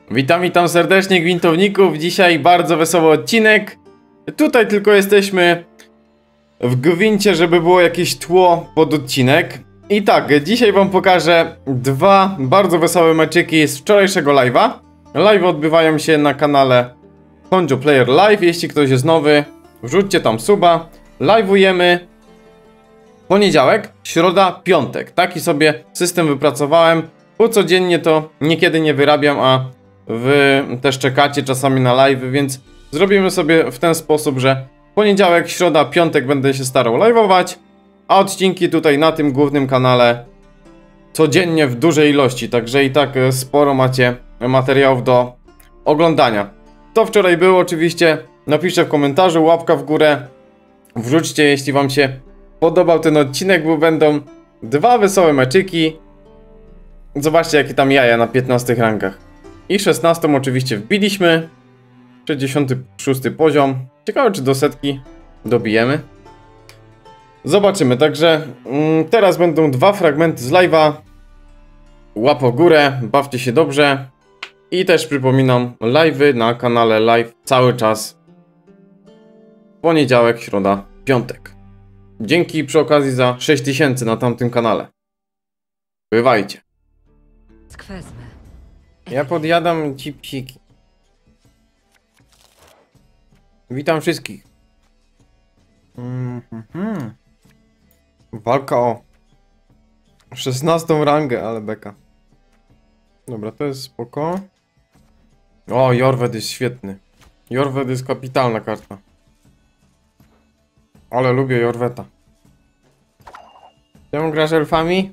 Witam serdecznie gwintowników. Dzisiaj bardzo wesoły odcinek. Tutaj tylko jesteśmy w gwincie, żeby było jakieś tło pod odcinek. I tak, dzisiaj wam pokażę dwa bardzo wesołe meczyki z wczorajszego live'a. Live odbywają się na kanale Honjo Player Live. Jeśli ktoś jest nowy, wrzućcie tam suba. Live'ujemy poniedziałek, środa, piątek. Taki sobie system wypracowałem. Bo codziennie to niekiedy nie wyrabiam, a wy też czekacie czasami na live, więc zrobimy sobie w ten sposób, że poniedziałek, środa, piątek będę się starał live'ować, a odcinki tutaj na tym głównym kanale codziennie w dużej ilości, także i tak sporo macie materiałów do oglądania. To wczoraj było oczywiście, napiszcie w komentarzu, łapka w górę, wrzućcie jeśli wam się podobał ten odcinek, bo będą dwa wesołe meczyki. Zobaczcie jakie tam jaja na 15 rankach. I 16 oczywiście wbiliśmy. 66 poziom. Ciekawe czy do setki dobijemy. Zobaczymy, także teraz będą dwa fragmenty z live'a. Łapa w górę, bawcie się dobrze. I też przypominam, live'y na kanale live cały czas. Poniedziałek, środa, piątek. Dzięki przy okazji za 6000 na tamtym kanale. Bywajcie. Ja podjadam ci psiki. Witam wszystkich. Walka o 16 rangę, ale beka. Dobra, to jest spoko. O, Jorwet jest świetny. Jorwet jest kapitalna karta. Ale lubię Jorweta. Czemu grasz elfami?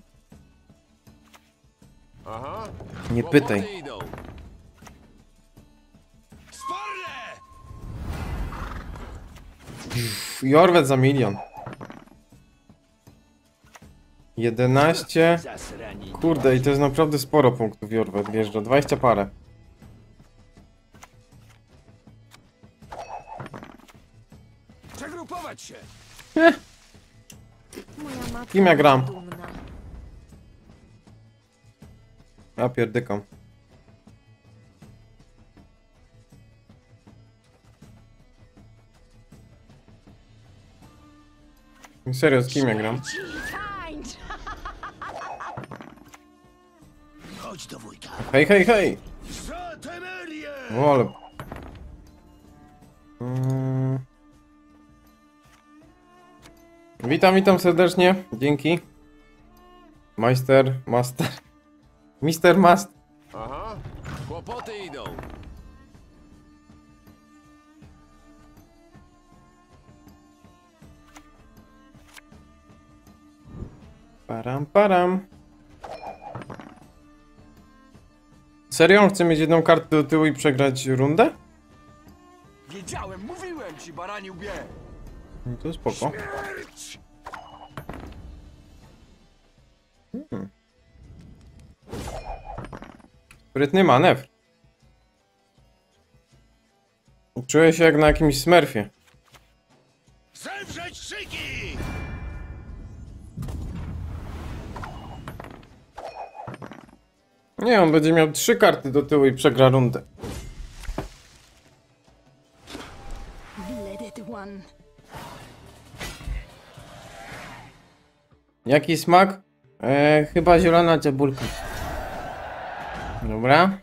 Nie pytaj. Jorwet za 1 000 000. 11. Kurde, i to jest naprawdę sporo punktów. Jorwet wjeżdża, 20 parę. Przegrupować się. Kim ja gram? Ja pierdykam. Serio, z kim ja gram? Chodź do wujka. Hej, hej, hej! O, ale... Witam serdecznie. Dzięki. Master. Mister Master. Aha, kłopoty idą. Param. Serio? On chce mieć jedną kartę do tyłu i przegrać rundę? Wiedziałem, mówiłem ci, barani łbie. No to spoko. Sprytny manewr. Czuję się jak na jakimś smurfie. Zemrzeć szyki! Nie, on będzie miał 3 karty do tyłu i przegra rundę. Jaki smak? Chyba zielona cebulka. Dobra.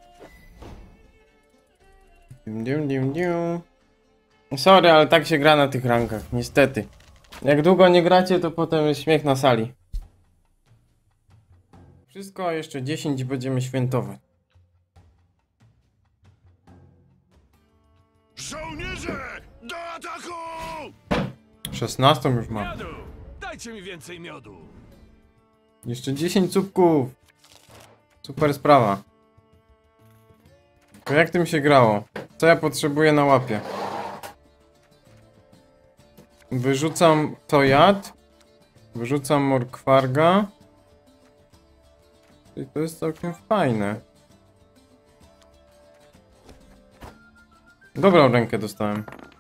Sorry, ale tak się gra na tych rankach, niestety. Jak długo nie gracie, to potem jest śmiech na sali. Wszystko, a jeszcze 10 będziemy świętować. Żołnierze, do ataku! 16 już mam. Miodu! Dajcie mi więcej miodu. Jeszcze 10 cupków. Super sprawa. To jak tym się grało? Co ja potrzebuję na łapie? Wyrzucam to jad. Wyrzucam morkwarga. I to jest całkiem fajne. Dobrą rękę dostałem.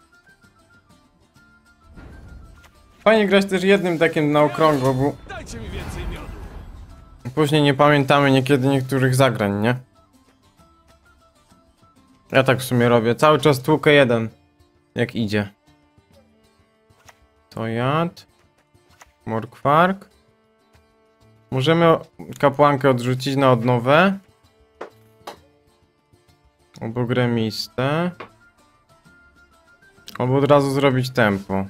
Fajnie grać też jednym deckiem na okrągło, bo Dajcie mi więcej miodu. później nie pamiętamy niekiedy niektórych zagrań, nie? Ja tak w sumie robię. Cały czas tłukę jeden. Jak idzie. To jad. Morkwark. Możemy kapłankę odrzucić na odnowę. Albo gremistę. Albo od razu zrobić tempo.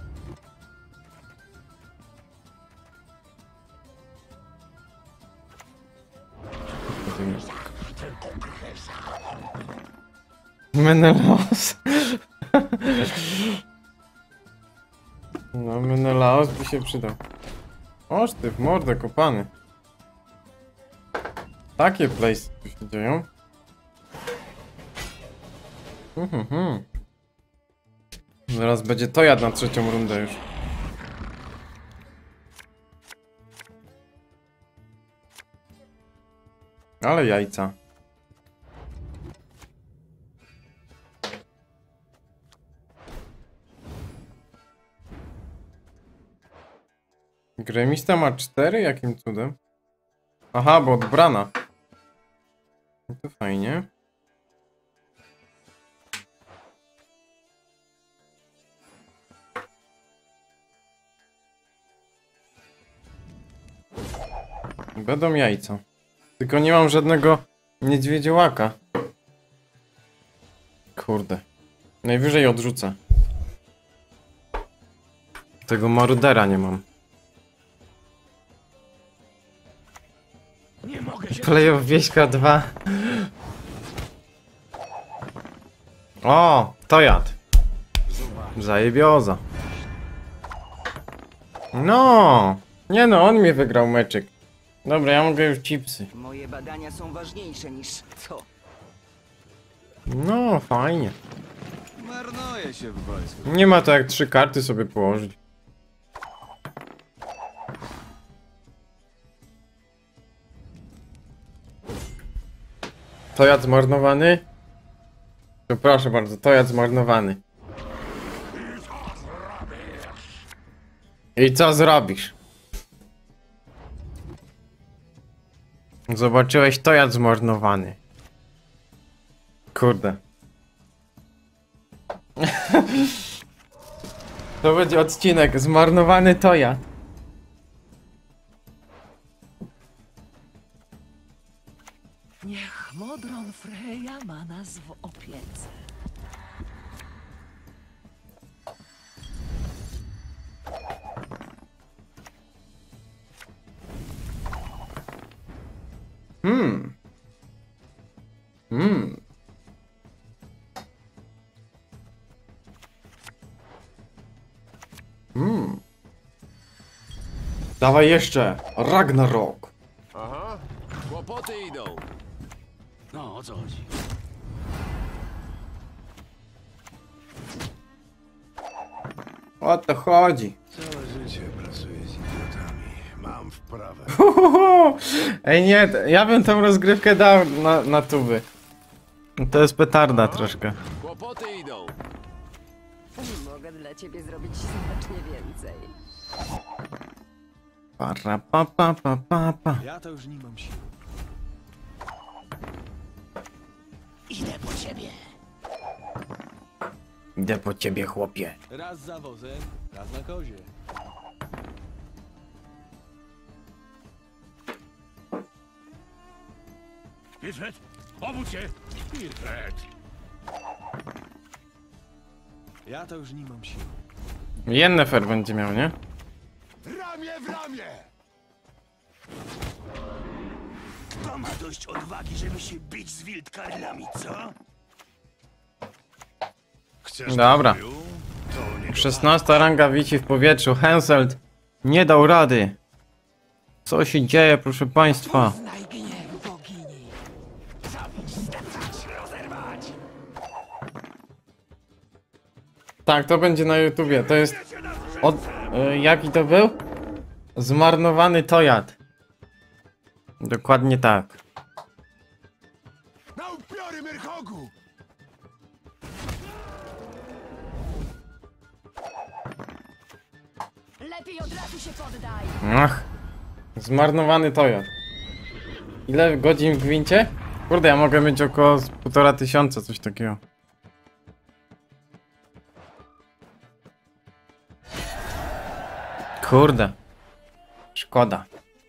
Menelaos. No, Menelaos by się przydał. Oż ty w mordę kopany. Takie playsy tu się dzieją. Zaraz będzie to jad na trzecią rundę już. Ale jajca. Gremista ma 4? Jakim cudem? Aha, bo odbrana. No to fajnie. Będą jajca. Tylko nie mam żadnego niedźwiedziołaka. Kurde. Najwyżej odrzucę. Tego marudera nie mam. Nie mogę się... Playoff Wieśka 2. O, to jad. Zajebioza. No. Nie no, on mnie wygrał meczyk. Dobra, ja mogę już chipsy. Moje badania są ważniejsze niż co? No, fajnie. Marnuje się w wojsku. Nie ma to jak 3 karty sobie położyć. To jad zmarnowany? To proszę bardzo, to jad zmarnowany. I co zrobisz? Zobaczyłeś to jad zmarnowany. Kurde. To będzie odcinek zmarnowany to jad. Niech Modron Freja ma nas w opiece. Dawaj jeszcze! Ragnarok! Aha, kłopoty idą. No, o co chodzi? O to chodzi. Całe życie pracuję z idiotami. Mam wprawę. Ej nie, ja bym tą rozgrywkę dał na tuby. To jest petarda troszkę. Kłopoty idą. Mogę dla ciebie zrobić znacznie więcej. Para pa pa pa pa pa. Ja to już nie mam siły. Idę po ciebie. Idę po ciebie, chłopie. Raz za wozem, raz na kozie. Wilfred, obudź się! Wilfred! Ja to już nie mam siły. Yennefer będzie miał, nie? Ramię w ramię! Kto ma dość odwagi, żeby się bić z wildkarlami, co? Chcesz Dobra. pokoju? To nie 16 ranga wisi w powietrzu. Henselt nie dał rady. Co się dzieje, proszę państwa? Znaj gniew bogini. Tak, to będzie na YouTubie. To jest... jaki to był? Zmarnowany tojad. Dokładnie tak. Na upiory Myrchogu! Lepiej od razu się poddaj! Ach. Zmarnowany tojad. Ile godzin w gwincie? Kurde, ja mogę mieć około 1500, coś takiego. Kurde. Szkoda.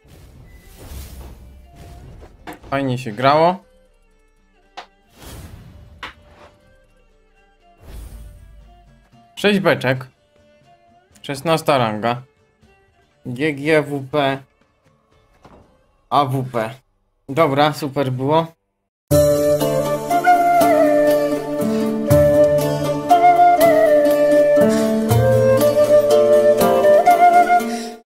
Fajnie się grało. Sześć beczek. 16 ranga. GGWP. AWP. Dobra, super było.